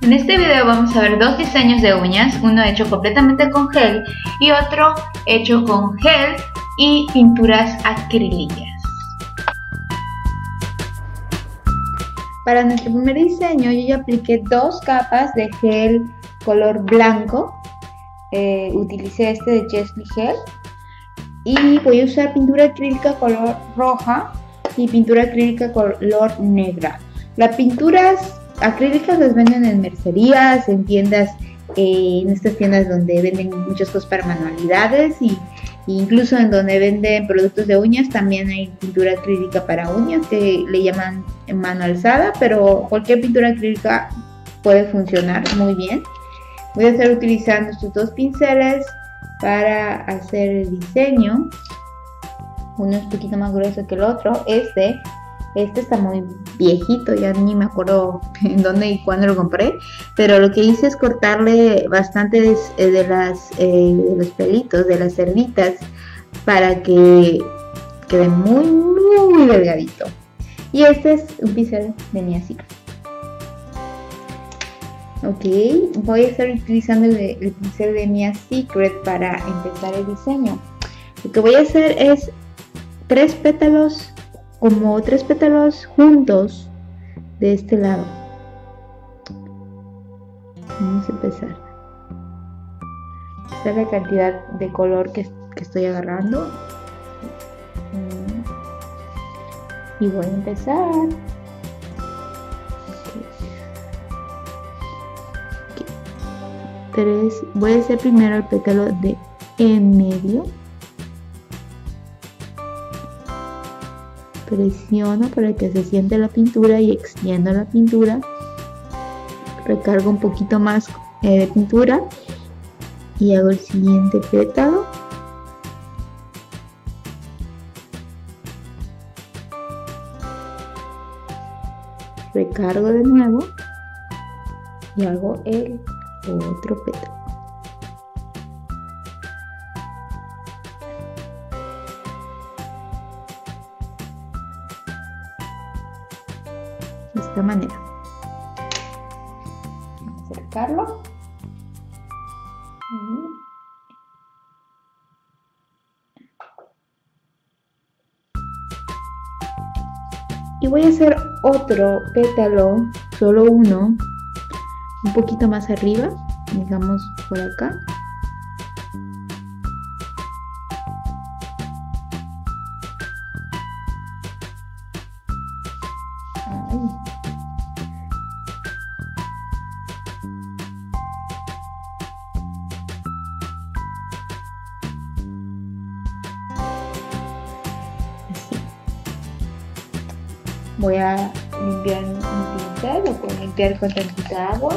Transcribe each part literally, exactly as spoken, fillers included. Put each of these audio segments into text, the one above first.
En este video vamos a ver dos diseños de uñas, uno hecho completamente con gel y otro hecho con gel y pinturas acrílicas. Para nuestro primer diseño yo ya apliqué dos capas de gel color blanco, eh, utilicé este de Jesly Gel y voy a usar pintura acrílica color roja y pintura acrílica color negra. Las pinturas acrílicas las venden en mercerías, en tiendas, eh, en estas tiendas donde venden muchas cosas para manualidades y incluso en donde venden productos de uñas también hay pintura acrílica para uñas que le llaman mano alzada, pero cualquier pintura acrílica puede funcionar muy bien. Voy a estar utilizando estos dos pinceles para hacer el diseño. Uno es un poquito más grueso que el otro. Este, este está muy viejito, ya ni me acuerdo en dónde y cuándo lo compré, pero lo que hice es cortarle bastante de, de, las, eh, de los pelitos, de las cerditas, para que quede muy, muy delgadito. Y este es un pincel de Mia Secret. Ok, voy a estar utilizando el, el pincel de Mia Secret para empezar el diseño. Lo que voy a hacer es tres pétalos, como tres pétalos juntos de este lado. Vamos a empezar. Esta es la cantidad de color que, que estoy agarrando. Y voy a empezar. Tres, voy a hacer primero el pétalo de en medio. Presiono para que se siente la pintura y extiendo la pintura. Recargo un poquito más eh, de pintura y hago el siguiente pétalo. Recargo de nuevo y hago el otro pétalo. De esta manera. Vamos a acercarlo. Y voy a hacer otro pétalo, solo uno, un poquito más arriba, digamos por acá. Ay. Así. Voy a limpiar un pincel, lo puedo limpiar con tantita agua.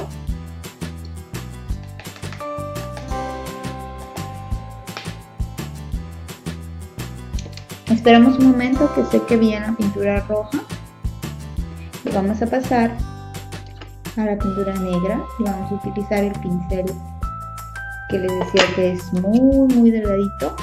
Esperamos un momento que seque bien la pintura roja y vamos a pasar a la pintura negra y vamos a utilizar el pincel que les decía que es muy muy delgadito.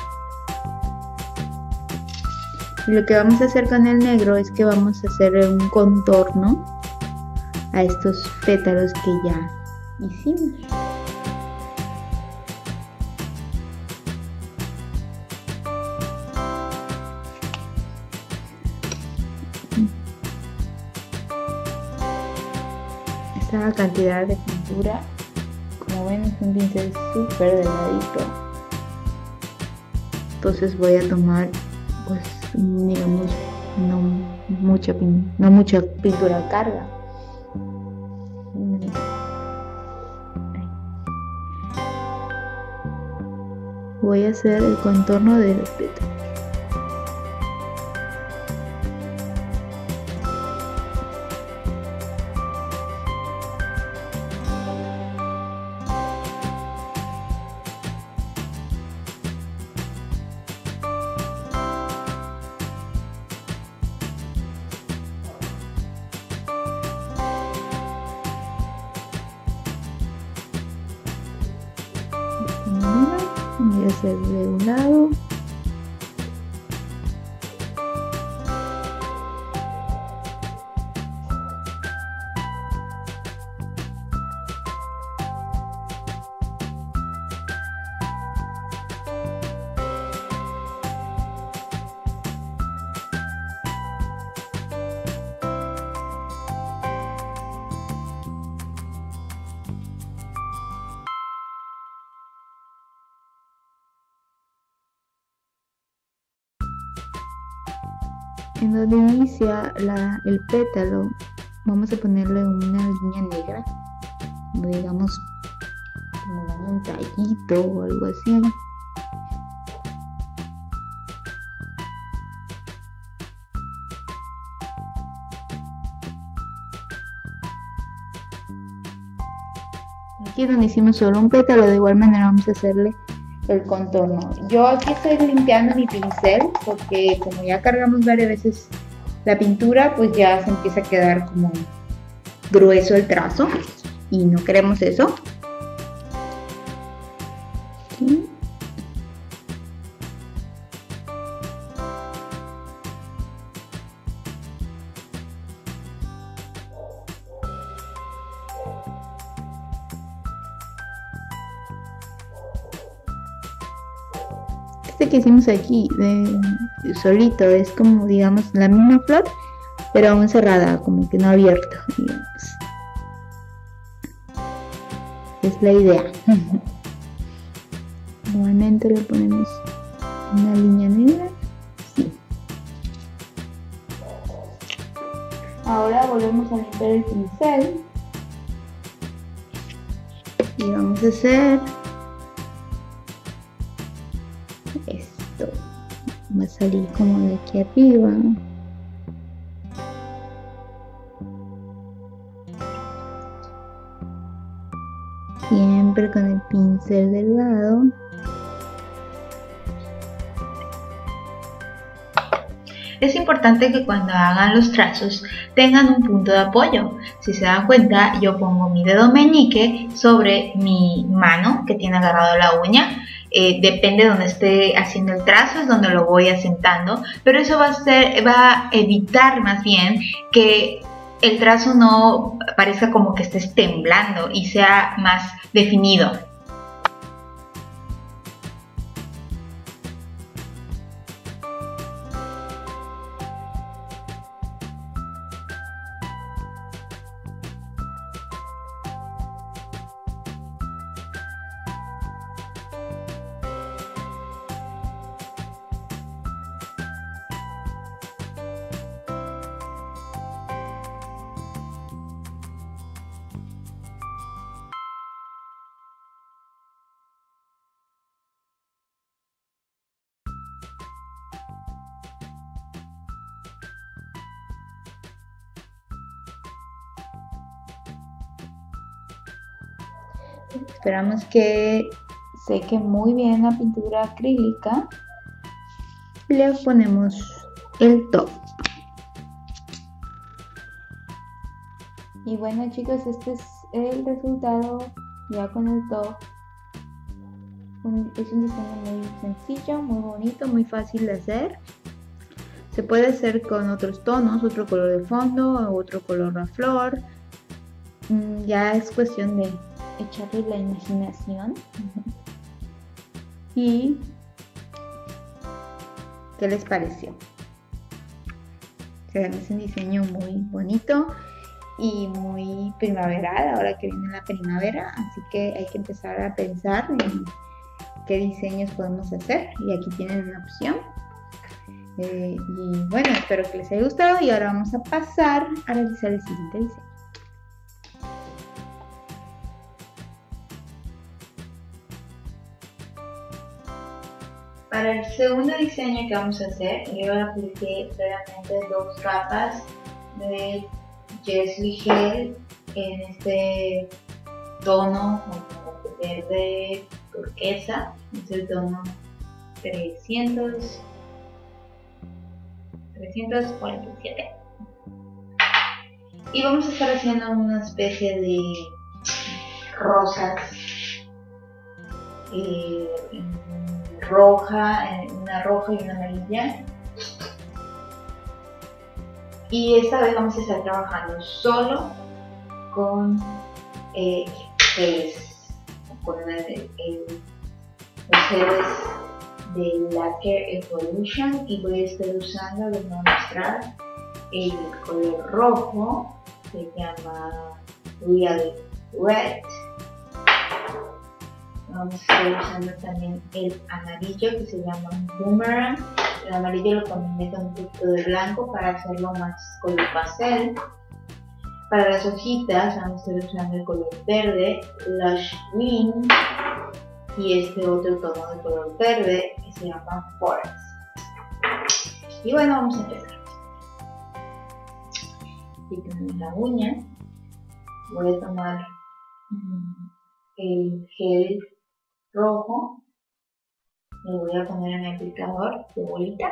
Y lo que vamos a hacer con el negro es que vamos a hacer un contorno a estos pétalos que ya hicimos. Esta cantidad de pintura, como ven, es un pincel súper delgadito. Entonces voy a tomar, pues, digamos, no mucha, no mucha pintura a carga. Voy a hacer el contorno de los pétalos. Voy a hacer de un lado en donde inicia la, el pétalo, vamos a ponerle una línea negra, como digamos, como dando un tallito o algo así. Aquí donde hicimos solo un pétalo, de igual manera vamos a hacerle el contorno. Yo aquí estoy limpiando mi pincel porque como ya cargamos varias veces la pintura, pues ya se empieza a quedar como grueso el trazo y no queremos eso. Aquí. Este que hicimos aquí de, de solito es como digamos la misma flor, pero aún cerrada, como que no abierta, digamos. Es la idea. Nuevamente le ponemos una línea negra. Sí. Ahora volvemos a limpiar el pincel y vamos a hacer esto. Va a salir como de aquí arriba. Siempre con el pincel delgado. Es importante que cuando hagan los trazos tengan un punto de apoyo. Si se dan cuenta, yo pongo mi dedo meñique sobre mi mano que tiene agarrado la uña. Eh, depende de donde esté haciendo el trazo, es donde lo voy asentando, pero eso va a, ser, va a evitar más bien que el trazo no parezca como que estés temblando y sea más definido. Esperamos que seque muy bien la pintura acrílica y le ponemos el top. Y bueno chicos, este es el resultado ya con el top. Un, es un diseño muy sencillo, muy bonito, muy fácil de hacer. Se puede hacer con otros tonos, otro color de fondo, otro color a flor. Ya es cuestión de echarle la imaginación. ¿Y qué les pareció? Es un diseño muy bonito y muy primaveral, ahora que viene la primavera, así que hay que empezar a pensar en qué diseños podemos hacer, y aquí tienen una opción. Eh, y bueno, espero que les haya gustado y ahora vamos a pasar a realizar el siguiente diseño. Para el segundo diseño que vamos a hacer, yo apliqué previamente dos capas de Gessley Gel en este tono como verde turquesa, es el tono trescientos cuarenta y siete. Y vamos a estar haciendo una especie de rosas eh, roja, una roja y una amarilla, y esta vez vamos a estar trabajando solo con eh, geles, con el, el, los geles de Lacquer Evolution, y voy a estar usando, les voy a mostrar el color rojo, se llama Real Red. Vamos a estar usando también el amarillo que se llama Boomerang, el amarillo lo combiné con un poquito de blanco para hacerlo más color pastel. Para las hojitas vamos a estar usando el color verde, Lush Green, y este otro tono de color verde que se llama Forest. Y bueno, vamos a empezar. Quitamos la uña. Voy a tomar el gel rojo, lo voy a poner en el aplicador de bolita.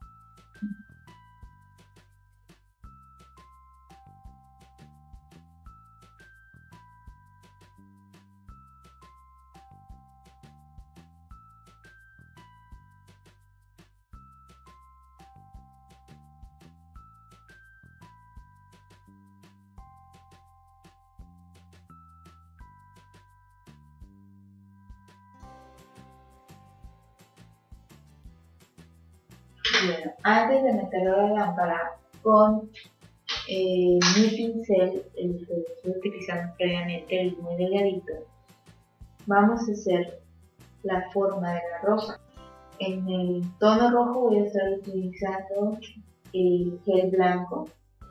Bueno, antes de meterlo a la lámpara con eh, mi pincel, el que estoy utilizando previamente, el muy delgadito, vamos a hacer la forma de la rosa. En el tono rojo voy a estar utilizando el gel blanco.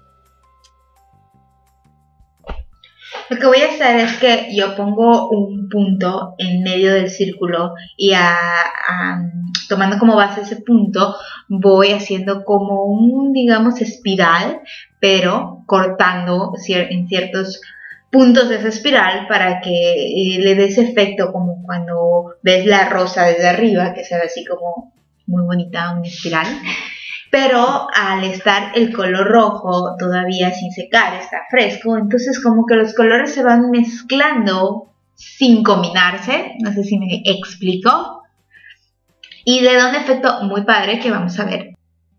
Lo que voy a hacer es que yo pongo un punto en medio del círculo y a, a, tomando como base ese punto voy haciendo como un, digamos, espiral, pero cortando en ciertos puntos de esa espiral para que eh, le dé ese efecto como cuando ves la rosa desde arriba, que se ve así como muy bonita, una espiral. Pero al estar el color rojo todavía sin secar, está fresco, entonces como que los colores se van mezclando sin combinarse, no sé si me explico, y le da un efecto muy padre que vamos a ver.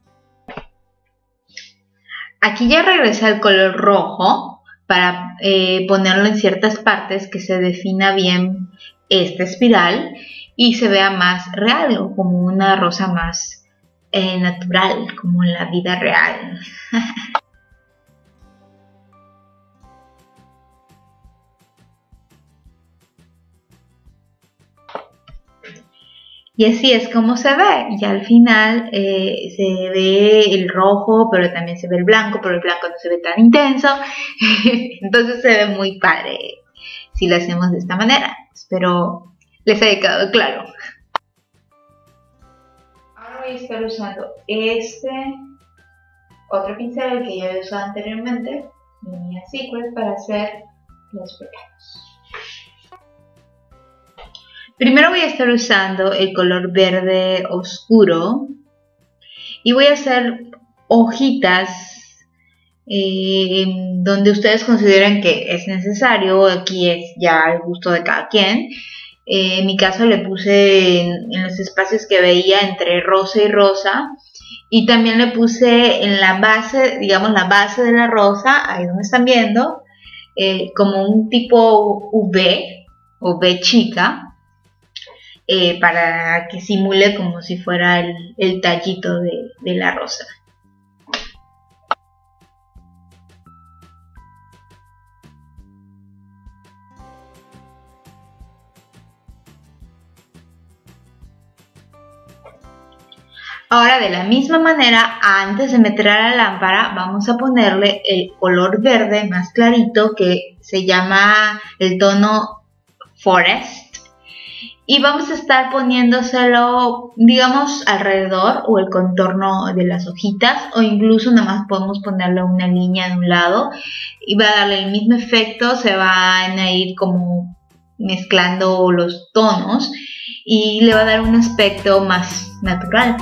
Aquí ya regresa el color rojo para eh, ponerlo en ciertas partes que se defina bien esta espiral y se vea más real o como una rosa más Eh, natural, como en la vida real. Y así es como se ve. Y al final eh, se ve el rojo, pero también se ve el blanco, pero el blanco no se ve tan intenso. Entonces se ve muy padre si lo hacemos de esta manera. Espero les haya quedado claro. Voy a estar usando este otro pincel, el que ya he usado anteriormente, Mia Secret, para hacer los pétalos. Primero voy a estar usando el color verde oscuro y voy a hacer hojitas eh, donde ustedes consideren que es necesario. Aquí es ya al gusto de cada quien. Eh, en mi caso le puse en, en los espacios que veía entre rosa y rosa, y también le puse en la base, digamos la base de la rosa, ahí donde están viendo, eh, como un tipo V o V chica, eh, para que simule como si fuera el, el tallito de, de la rosa. Ahora, de la misma manera, antes de meter a la lámpara, vamos a ponerle el color verde más clarito, que se llama el tono Forest. Y vamos a estar poniéndoselo, digamos, alrededor o el contorno de las hojitas, o incluso nada más podemos ponerle una línea de un lado y va a darle el mismo efecto. Se van a ir como mezclando los tonos y le va a dar un aspecto más natural.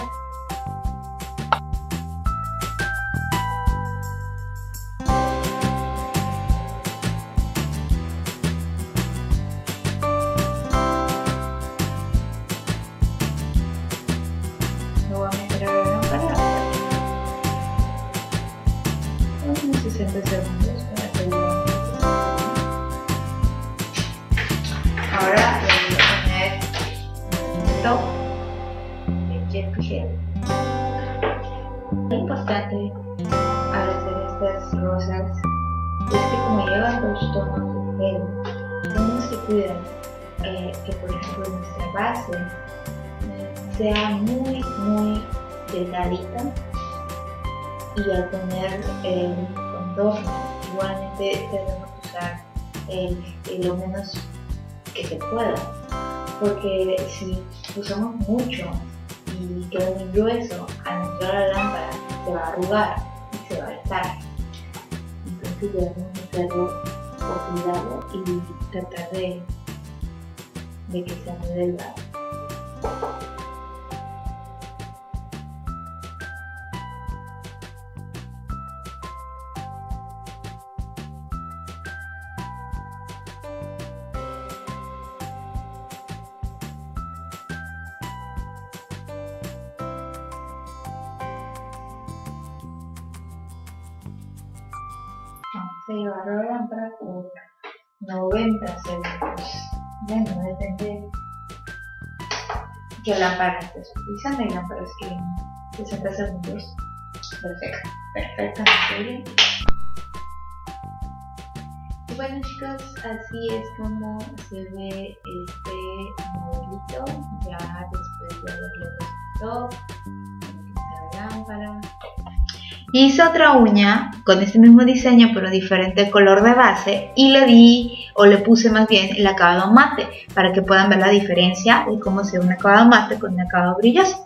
sesenta segundos para que lo Ahora le voy a poner un top de Jet Gel. Lo importante al hacer estas rosas es que como llevan dos tonos de gel, tenemos que cuidar eh, que por ejemplo nuestra base sea muy muy delgadita, y al poner el contorno igualmente debemos usar el, el lo menos que se pueda, porque si usamos mucho y queda muy grueso, al entrar a la lámpara se va a arrugar y se va a alzar. Entonces debemos hacerlo con cuidado y tratar de, de que sea muy delgado. Vamos a llevar la lámpara por noventa segundos. Bueno, depende qué lámpara estés utilizando. Hay lámparas que en sesenta segundos. Perfecto, perfectamente bien. Y bueno, chicos, así es como se ve este modelito ya después de haberle puesto la lámpara. Hice otra uña con este mismo diseño pero diferente color de base y le di o le puse más bien el acabado mate para que puedan ver la diferencia de cómo se ve un acabado mate con un acabado brilloso.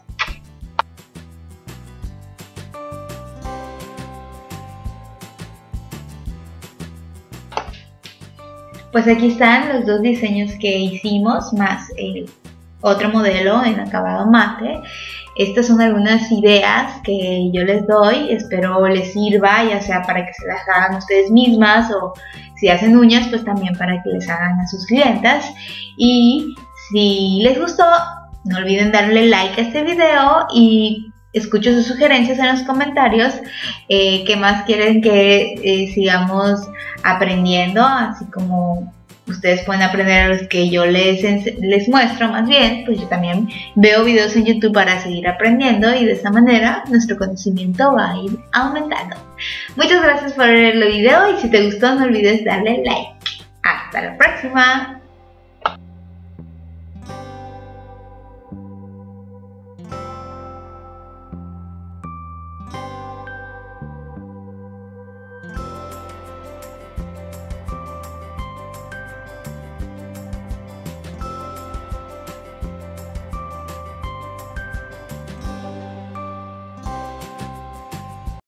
Pues aquí están los dos diseños que hicimos más el otro modelo en acabado mate. Estas son algunas ideas que yo les doy, espero les sirva, ya sea para que se las hagan ustedes mismas o si hacen uñas, pues también para que les hagan a sus clientas. Y si les gustó, no olviden darle like a este video y escucho sus sugerencias en los comentarios, eh, qué más quieren que eh, sigamos aprendiendo, así como ustedes pueden aprender a los que yo les, les muestro más bien, pues yo también veo videos en YouTube para seguir aprendiendo y de esta manera nuestro conocimiento va a ir aumentando. Muchas gracias por ver el video y si te gustó no olvides darle like. Hasta la próxima.